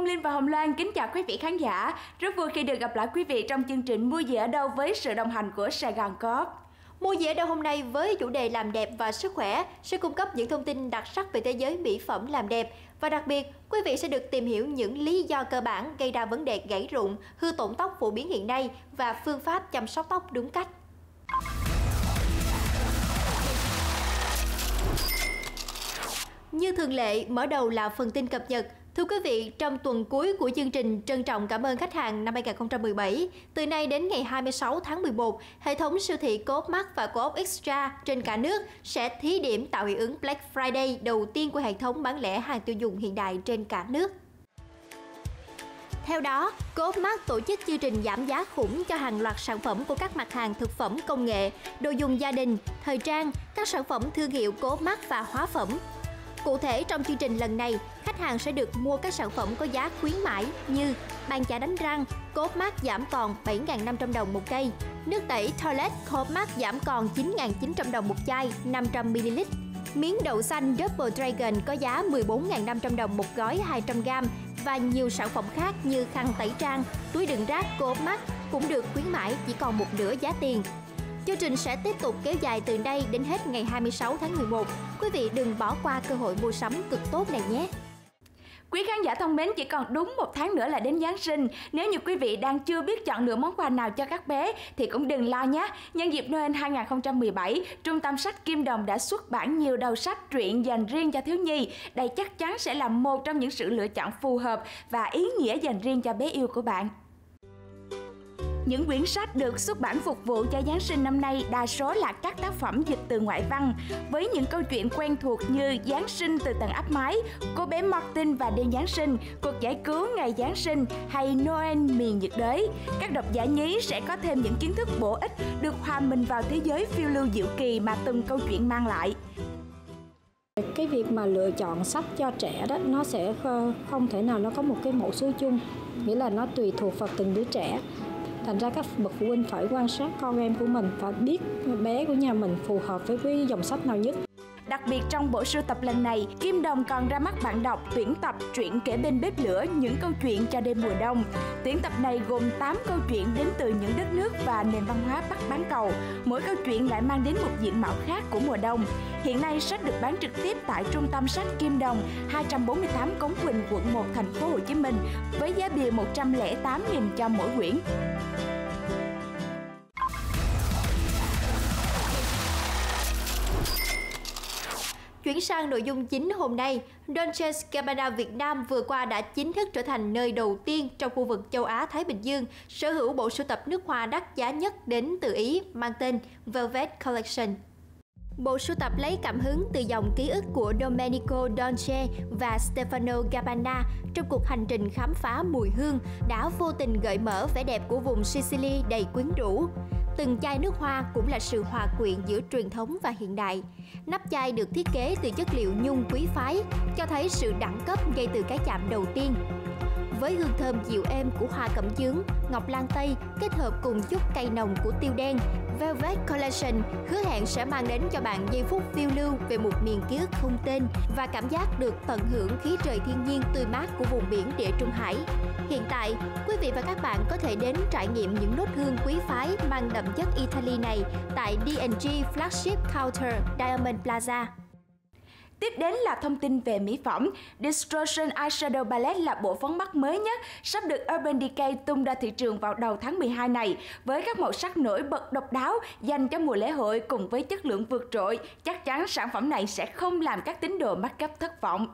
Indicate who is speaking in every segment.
Speaker 1: Phong Linh và Hồng Loan kính chào quý vị khán giả. Rất vui khi được gặp lại quý vị trong chương trình Mua gì ở đâu với sự đồng hành của Sài Gòn Co-op.
Speaker 2: Mua gì ở đâu hôm nay với chủ đề làm đẹp và sức khỏe sẽ cung cấp những thông tin đặc sắc về thế giới mỹ phẩm làm đẹp. Và đặc biệt, quý vị sẽ được tìm hiểu những lý do cơ bản gây ra vấn đề gãy rụng, hư tổn tóc phổ biến hiện nay và phương pháp chăm sóc tóc đúng cách. Như thường lệ, mở đầu là phần tin cập nhật. Thưa quý vị, trong tuần cuối của chương trình trân trọng cảm ơn khách hàng năm 2017, từ nay đến ngày 26 tháng 11, hệ thống siêu thị Co-op Mart và Co-op Extra trên cả nước sẽ thí điểm tạo hiệu ứng Black Friday đầu tiên của hệ thống bán lẻ hàng tiêu dùng hiện đại trên cả nước. Theo đó, Co-op Mart tổ chức chương trình giảm giá khủng cho hàng loạt sản phẩm của các mặt hàng thực phẩm công nghệ, đồ dùng gia đình, thời trang, các sản phẩm thương hiệu Co-op Mart và hóa phẩm. Cụ thể, trong chương trình lần này, khách hàng sẽ được mua các sản phẩm có giá khuyến mãi như bàn chải đánh răng Co-op Mart giảm còn 7.500 đồng một cây, nước tẩy toilet Co-op Mart giảm còn 9.900 đồng một chai 500ml, miếng đậu xanh Double Dragon có giá 14.500 đồng một gói 200g và nhiều sản phẩm khác như khăn tẩy trang, túi đựng rác Co-op Mart cũng được khuyến mãi chỉ còn một nửa giá tiền. Chương trình sẽ tiếp tục kéo dài từ đây đến hết ngày 26 tháng 11. Quý vị đừng bỏ qua cơ hội mua sắm cực tốt này nhé!
Speaker 1: Quý khán giả thân mến, chỉ còn đúng một tháng nữa là đến Giáng sinh. Nếu như quý vị đang chưa biết chọn lựa món quà nào cho các bé thì cũng đừng lo nhé. Nhân dịp Noel 2017, Trung tâm sách Kim Đồng đã xuất bản nhiều đầu sách truyện dành riêng cho thiếu nhi. Đây chắc chắn sẽ là một trong những sự lựa chọn phù hợp và ý nghĩa dành riêng cho bé yêu của bạn. Những quyển sách được xuất bản phục vụ cho Giáng sinh năm nay đa số là các tác phẩm dịch từ ngoại văn, với những câu chuyện quen thuộc như Giáng sinh từ tầng áp mái, Cô bé Martin và đêm Giáng sinh, Cuộc giải cứu ngày Giáng sinh hay Noel miền nhiệt đới. Các độc giả nhí sẽ có thêm những kiến thức bổ ích, được hòa mình vào thế giới phiêu lưu diệu kỳ mà từng câu chuyện mang lại.
Speaker 3: Cái việc mà lựa chọn sách cho trẻ đó, nó sẽ không thể nào nó có một cái mẫu số chung, nghĩa là nó tùy thuộc vào từng đứa trẻ. Thành ra các bậc phụ huynh phải quan sát con em của mình và biết bé của nhà mình phù hợp với cái dòng sách nào nhất.
Speaker 1: Đặc biệt trong bộ sưu tập lần này, Kim Đồng còn ra mắt bạn đọc tuyển tập truyện kể bên bếp lửa những câu chuyện cho đêm mùa đông. Tuyển tập này gồm 8 câu chuyện đến từ những đất nước và nền văn hóa Bắc bán cầu. Mỗi câu chuyện lại mang đến một diện mạo khác của mùa đông. Hiện nay sách được bán trực tiếp tại Trung tâm sách Kim Đồng, 248 Cống Quỳnh, quận 1, thành phố Hồ Chí Minh với giá bìa 108.000 cho mỗi quyển.
Speaker 2: Chuyển sang nội dung chính hôm nay, Dolce & Gabbana Việt Nam vừa qua đã chính thức trở thành nơi đầu tiên trong khu vực châu Á-Thái Bình Dương sở hữu bộ sưu tập nước hoa đắt giá nhất đến từ Ý mang tên Velvet Collection. Bộ sưu tập lấy cảm hứng từ dòng ký ức của Domenico Dolce và Stefano Gabbana trong cuộc hành trình khám phá mùi hương đã vô tình gợi mở vẻ đẹp của vùng Sicily đầy quyến rũ. Từng chai nước hoa cũng là sự hòa quyện giữa truyền thống và hiện đại. Nắp chai được thiết kế từ chất liệu nhung quý phái, cho thấy sự đẳng cấp ngay từ cái chạm đầu tiên. Với hương thơm dịu êm của hoa cẩm chướng, ngọc lan tây kết hợp cùng chút cay nồng của tiêu đen, Velvet Collection hứa hẹn sẽ mang đến cho bạn giây phút phiêu lưu về một miền ký ức không tên và cảm giác được tận hưởng khí trời thiên nhiên tươi mát của vùng biển Địa Trung Hải. Hiện tại, quý vị và các bạn có thể đến trải nghiệm những nốt hương quý phái mang đậm chất Italy này tại D&G Flagship Counter Diamond Plaza.
Speaker 1: Tiếp đến là thông tin về mỹ phẩm. Distortion Eyeshadow Palette là bộ phấn mắt mới nhất sắp được Urban Decay tung ra thị trường vào đầu tháng 12 này. Với các màu sắc nổi bật độc đáo dành cho mùa lễ hội cùng với chất lượng vượt trội, chắc chắn sản phẩm này sẽ không làm các tín đồ make up thất vọng.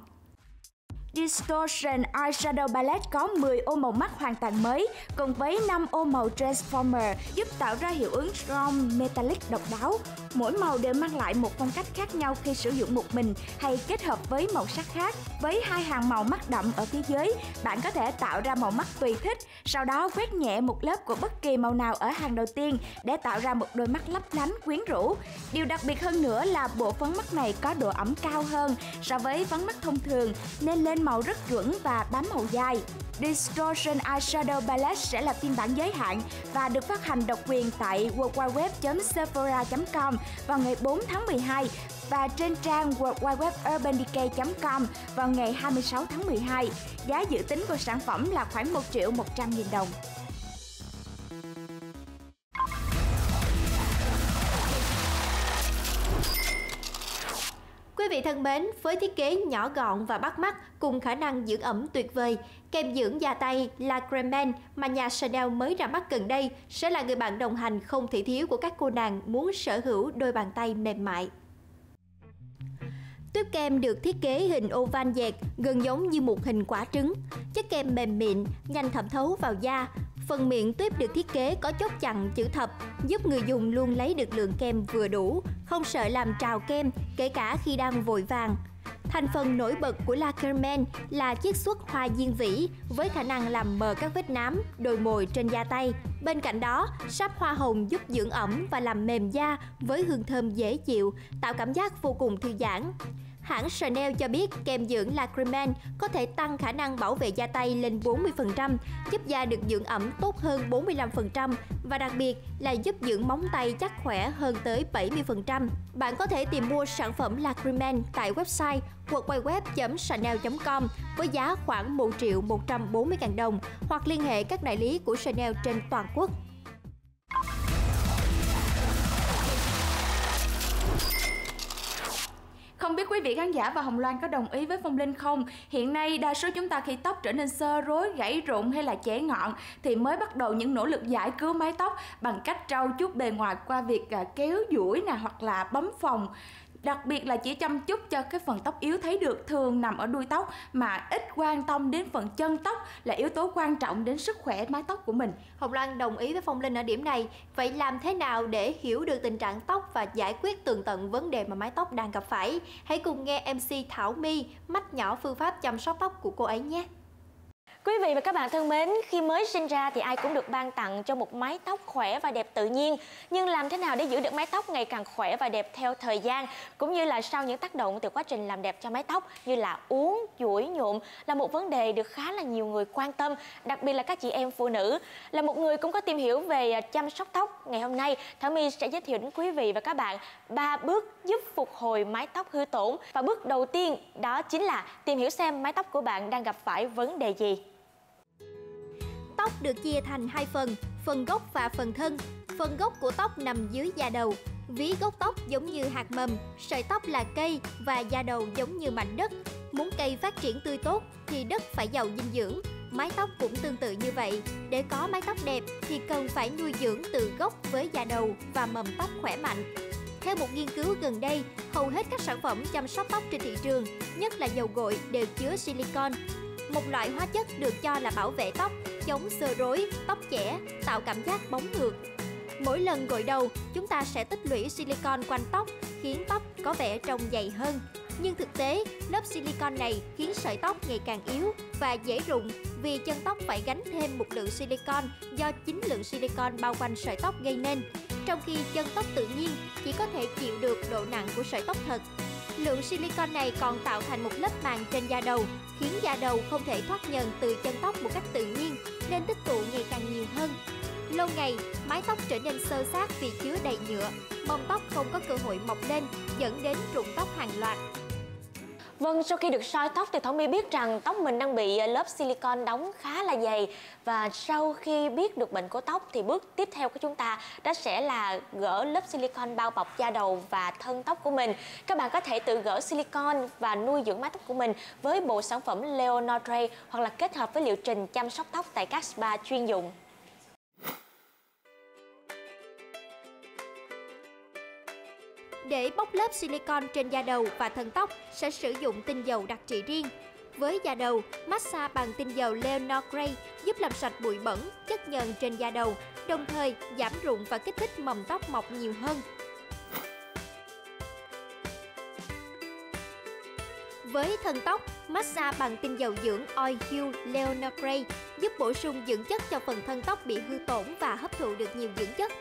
Speaker 1: Distortion Eyeshadow Palette có 10 ô màu mắt hoàn toàn mới cùng với 5 ô màu Transformer giúp tạo ra hiệu ứng Strong Metallic độc đáo. Mỗi màu đều mang lại một phong cách khác nhau khi sử dụng một mình hay kết hợp với màu sắc khác. Với hai hàng màu mắt đậm ở phía dưới, bạn có thể tạo ra màu mắt tùy thích, sau đó quét nhẹ một lớp của bất kỳ màu nào ở hàng đầu tiên để tạo ra một đôi mắt lấp lánh quyến rũ. Điều đặc biệt hơn nữa là bộ phấn mắt này có độ ẩm cao hơn so với phấn mắt thông thường nên lên màu rất chuẩn và bám màu dài. Distortion Eyeshadow Palette sẽ là phiên bản giới hạn và được phát hành độc quyền tại www.sephora.com vào ngày 4 tháng 12 và trên trang World Wide Web UrbanDecay.com vào ngày 26 tháng 12. Giá dự tính của sản phẩm là khoảng 1.100.000 đồng.
Speaker 2: Quý vị thân mến, với thiết kế nhỏ gọn và bắt mắt cùng khả năng dưỡng ẩm tuyệt vời, kem dưỡng da tay La Crème Men mà nhà Chanel mới ra mắt gần đây sẽ là người bạn đồng hành không thể thiếu của các cô nàng muốn sở hữu đôi bàn tay mềm mại. Tuyếp kem được thiết kế hình oval dẹt, gần giống như một hình quả trứng. Chất kem mềm mịn, nhanh thẩm thấu vào da. Phần miệng tuyếp được thiết kế có chốt chặn chữ thập, giúp người dùng luôn lấy được lượng kem vừa đủ, không sợ làm trào kem, kể cả khi đang vội vàng. Thành phần nổi bật của La Crème Men là chiết xuất hoa diên vĩ với khả năng làm mờ các vết nám, đồi mồi trên da tay. Bên cạnh đó, sáp hoa hồng giúp dưỡng ẩm và làm mềm da với hương thơm dễ chịu, tạo cảm giác vô cùng thư giãn. Hãng Chanel cho biết kem dưỡng La Crème Men có thể tăng khả năng bảo vệ da tay lên 40%, giúp da được dưỡng ẩm tốt hơn 45% và đặc biệt là giúp dưỡng móng tay chắc khỏe hơn tới 70%. Bạn có thể tìm mua sản phẩm La Crème Men tại website worldwideweb.chanel.com với giá khoảng 1.140.000 đồng hoặc liên hệ các đại lý của Chanel trên toàn quốc.
Speaker 1: Không biết quý vị khán giả và Hồng Loan có đồng ý với Phong Linh không? Hiện nay đa số chúng ta khi tóc trở nên xơ rối, gãy rụng hay là chẻ ngọn thì mới bắt đầu những nỗ lực giải cứu mái tóc bằng cách trau chuốt bề ngoài qua việc kéo duỗi hoặc là bấm phồng. Đặc biệt là chỉ chăm chút cho cái phần tóc yếu thấy được thường nằm ở đuôi tóc mà ít quan tâm đến phần chân tóc là yếu tố quan trọng đến sức khỏe mái tóc của mình.
Speaker 2: Hồng Loan đồng ý với Phong Linh ở điểm này. Vậy làm thế nào để hiểu được tình trạng tóc và giải quyết tường tận vấn đề mà mái tóc đang gặp phải? Hãy cùng nghe MC Thảo My mách nhỏ phương pháp chăm sóc tóc của cô ấy nhé.
Speaker 4: Quý vị và các bạn thân mến, khi mới sinh ra thì ai cũng được ban tặng cho một mái tóc khỏe và đẹp tự nhiên. Nhưng làm thế nào để giữ được mái tóc ngày càng khỏe và đẹp theo thời gian, cũng như là sau những tác động từ quá trình làm đẹp cho mái tóc như là uốn, duỗi, nhuộm là một vấn đề được khá là nhiều người quan tâm, đặc biệt là các chị em phụ nữ. Là một người cũng có tìm hiểu về chăm sóc tóc, ngày hôm nay Thảo My sẽ giới thiệu đến quý vị và các bạn 3 bước giúp phục hồi mái tóc hư tổn. Và bước đầu tiên đó chính là tìm hiểu xem mái tóc của bạn đang gặp phải vấn đề gì.
Speaker 2: Tóc được chia thành hai phần gốc và phần thân. Phần gốc của tóc nằm dưới da đầu. Ví gốc tóc giống như hạt mầm, sợi tóc là cây và da đầu giống như mảnh đất. Muốn cây phát triển tươi tốt thì đất phải giàu dinh dưỡng. Mái tóc cũng tương tự như vậy. Để có mái tóc đẹp thì cần phải nuôi dưỡng từ gốc với da đầu và mầm tóc khỏe mạnh. Theo một nghiên cứu gần đây, hầu hết các sản phẩm chăm sóc tóc trên thị trường, nhất là dầu gội, đều chứa silicon, một loại hóa chất được cho là bảo vệ tóc, chống xơ rối, tóc chẻ, tạo cảm giác bóng ngược. Mỗi lần gội đầu, chúng ta sẽ tích lũy silicon quanh tóc, khiến tóc có vẻ trông dày hơn. Nhưng thực tế, lớp silicon này khiến sợi tóc ngày càng yếu và dễ rụng vì chân tóc phải gánh thêm một lượng silicon do chính lượng silicon bao quanh sợi tóc gây nên, trong khi chân tóc tự nhiên chỉ có thể chịu được độ nặng của sợi tóc thật. Lượng silicon này còn tạo thành một lớp màng trên da đầu, khiến da đầu không thể thoát nhờn từ chân tóc một cách tự nhiên, nên tích tụ ngày càng nhiều hơn. Lâu ngày, mái tóc trở nên xơ xát vì chứa đầy nhựa, mầm tóc không có cơ hội mọc lên, dẫn đến rụng tóc hàng loạt.
Speaker 4: Vâng, sau khi được soi tóc thì Thảo My biết rằng tóc mình đang bị lớp silicon đóng khá là dày. Và sau khi biết được bệnh của tóc thì bước tiếp theo của chúng ta đó sẽ là gỡ lớp silicon bao bọc da đầu và thân tóc của mình. Các bạn có thể tự gỡ silicon và nuôi dưỡng mái tóc của mình với bộ sản phẩm Leonore hoặc là kết hợp với liệu trình chăm sóc tóc tại các spa chuyên dụng.
Speaker 2: Để bóc lớp silicon trên da đầu và thân tóc sẽ sử dụng tinh dầu đặc trị riêng. Với da đầu, massage bằng tinh dầu Leonore giúp làm sạch bụi bẩn, chất nhờn trên da đầu, đồng thời giảm rụng và kích thích mầm tóc mọc nhiều hơn. Với thân tóc, massage bằng tinh dầu dưỡng Oil Heal Leonore giúp bổ sung dưỡng chất cho phần thân tóc bị hư tổn và hấp thụ được nhiều dưỡng chất.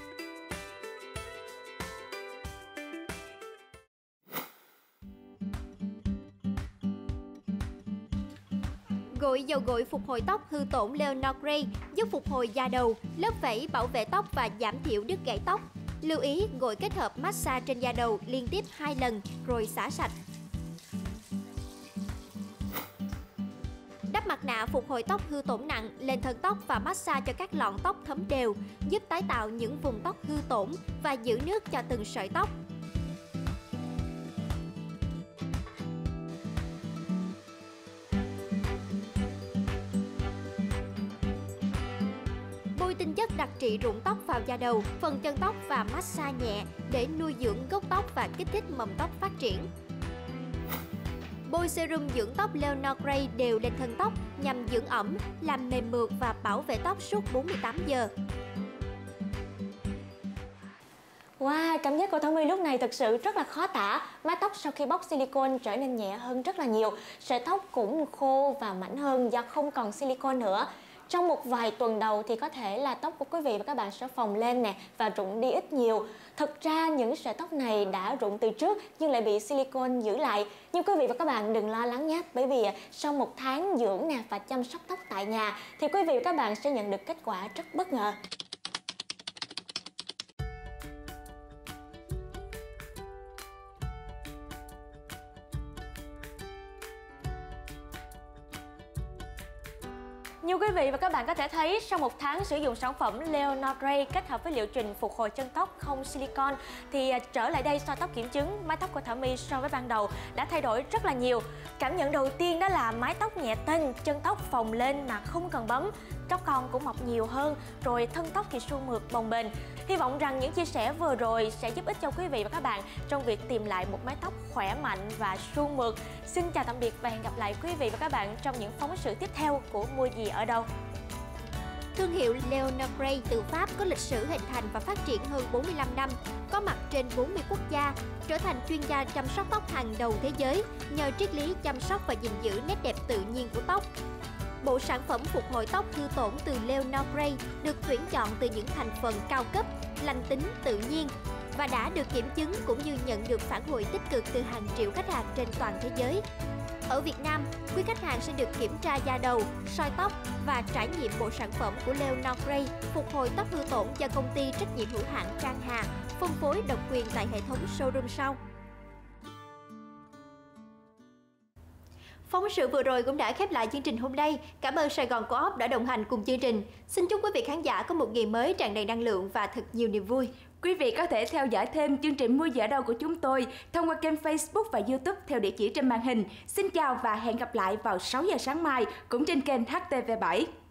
Speaker 2: Gội dầu gội phục hồi tóc hư tổn Leonore giúp phục hồi da đầu, lớp vảy bảo vệ tóc và giảm thiểu đứt gãy tóc. Lưu ý gội kết hợp massage trên da đầu liên tiếp 2 lần rồi xả sạch. Đắp mặt nạ phục hồi tóc hư tổn nặng lên thân tóc và massage cho các lọn tóc thấm đều, giúp tái tạo những vùng tóc hư tổn và giữ nước cho từng sợi tóc. Bôi tinh chất đặc trị rụng tóc vào da đầu, phần chân tóc và massage nhẹ để nuôi dưỡng gốc tóc và kích thích mầm tóc phát triển. Bôi serum dưỡng tóc Leonor Grey đều lên thân tóc nhằm dưỡng ẩm, làm mềm mượt và bảo vệ tóc suốt 48 giờ.
Speaker 4: Wow, cảm giác của Thảo My lúc này thật sự rất là khó tả. Mái tóc sau khi bóc silicone trở nên nhẹ hơn rất là nhiều. Sợi tóc cũng khô và mảnh hơn do không còn silicone nữa. Trong một vài tuần đầu thì có thể là tóc của quý vị và các bạn sẽ phồng lên nè và rụng đi ít nhiều. Thực ra những sợi tóc này đã rụng từ trước nhưng lại bị silicone giữ lại. Nhưng quý vị và các bạn đừng lo lắng nhé, bởi vì sau một tháng dưỡng nè và chăm sóc tóc tại nhà thì quý vị và các bạn sẽ nhận được kết quả rất bất ngờ. Như quý vị và các bạn có thể thấy, sau một tháng sử dụng sản phẩm Leonor Grey kết hợp với liệu trình phục hồi chân tóc không silicone thì trở lại đây soi tóc kiểm chứng, mái tóc của Thảo My so với ban đầu đã thay đổi rất là nhiều. Cảm nhận đầu tiên đó là mái tóc nhẹ tênh, chân tóc phồng lên mà không cần bấm, tóc con cũng mọc nhiều hơn, rồi thân tóc thì suôn mượt bồng bềnh. Hy vọng rằng những chia sẻ vừa rồi sẽ giúp ích cho quý vị và các bạn trong việc tìm lại một mái tóc khỏe mạnh và suôn mượt. Xin chào tạm biệt và hẹn gặp lại quý vị và các bạn trong những phóng sự tiếp theo của Mua Gì Ở Đâu.
Speaker 2: Thương hiệu Leonor Grey từ Pháp có lịch sử hình thành và phát triển hơn 45 năm, có mặt trên 40 quốc gia, trở thành chuyên gia chăm sóc tóc hàng đầu thế giới nhờ triết lý chăm sóc và gìn giữ nét đẹp tự nhiên của tóc. Bộ sản phẩm phục hồi tóc hư tổn từ Leonor Grey được tuyển chọn từ những thành phần cao cấp, lành tính, tự nhiên và đã được kiểm chứng cũng như nhận được phản hồi tích cực từ hàng triệu khách hàng trên toàn thế giới. Ở Việt Nam, quý khách hàng sẽ được kiểm tra da đầu, soi tóc và trải nghiệm bộ sản phẩm của Leonor Grey phục hồi tóc hư tổn do công ty trách nhiệm hữu hạn Trang Hà, phân phối độc quyền tại hệ thống showroom sau. Phóng sự vừa rồi cũng đã khép lại chương trình hôm nay. Cảm ơn Sài Gòn Co-op đã đồng hành cùng chương trình. Xin chúc quý vị khán giả có một ngày mới tràn đầy năng lượng và thật nhiều niềm vui.
Speaker 1: Quý vị có thể theo dõi thêm chương trình Mua Gì Ở Đâu của chúng tôi thông qua kênh Facebook và YouTube theo địa chỉ trên màn hình. Xin chào và hẹn gặp lại vào 6 giờ sáng mai cũng trên kênh HTV7.